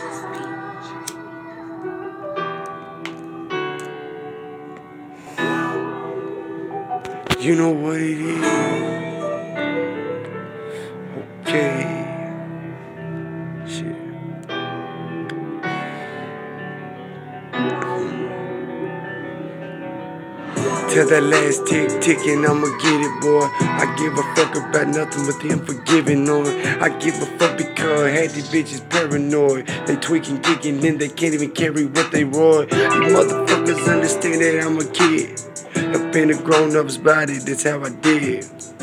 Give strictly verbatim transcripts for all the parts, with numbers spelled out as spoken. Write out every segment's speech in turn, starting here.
You know what it is. Okay. Shit. Till that last tick ticking, I'ma get it, boy. I give a fuck about nothing but the unforgiving on. I give a fuck because half these bitches paranoid. They tweaking, kicking, then they can't even carry what they roar. You motherfuckers understand that I'm a kid up in a grown-up's body, that's how I did.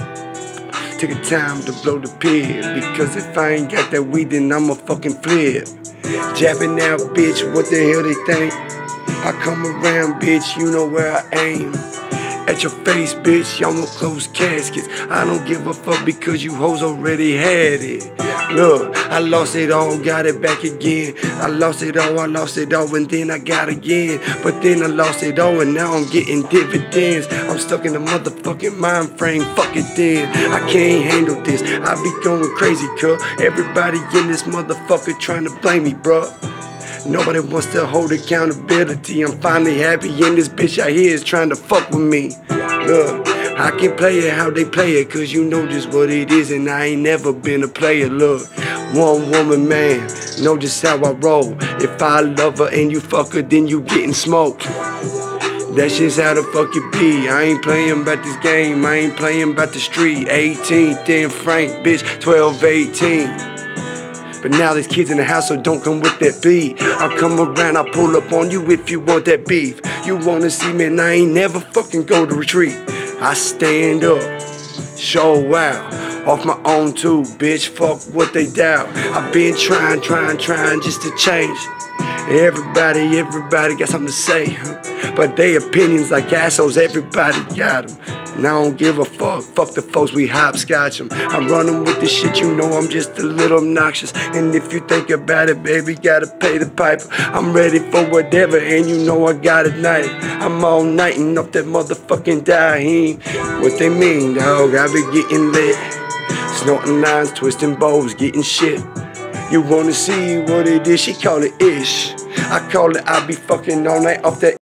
Took a time to blow the pill, because if I ain't got that weed, then I'ma fucking flip. Jabbing out, bitch, what the hell they think? I come around, bitch, you know where I aim. At your face, bitch, I'ma close caskets. I don't give a fuck because you hoes already had it. Look, I lost it all, got it back again. I lost it all, I lost it all, and then I got again. But then I lost it all, and now I'm getting dividends. I'm stuck in a motherfucking mind frame, fuck it then. I can't handle this, I be going crazy, cuz everybody in this motherfucker trying to blame me, bruh. Nobody wants to hold accountability. I'm finally happy, and this bitch out here is trying to fuck with me. Look, I can play it how they play it, cause you know just what it is, and I ain't never been a player. Look, one woman man, know just how I roll. If I love her and you fuck her, then you getting smoked. That's just how the fuck it be. I ain't playing about this game, I ain't playing about the street. eighteenth and Frank, bitch, twelve, eighteen. But now there's kids in the house, so don't come with that beat. I'll come around, I'll pull up on you if you want that beef. You wanna see me and I ain't never fucking go to retreat. I stand up, show out, off my own too, bitch, fuck what they doubt. I've been trying, trying, trying just to change. Everybody, everybody got something to say, but they opinions like assholes, everybody got them. And I don't give a fuck, fuck the folks, we hopscotch them. I'm running with this shit, you know I'm just a little obnoxious. And if you think about it, baby, gotta pay the piper. I'm ready for whatever, and you know I got it night. I'm all nighting off that motherfucking Daheem. What they mean, dog, I be getting lit. Snorting lines, twisting bows, getting shit. You wanna see what it is, she call it ish. I call it I be fucking all night off that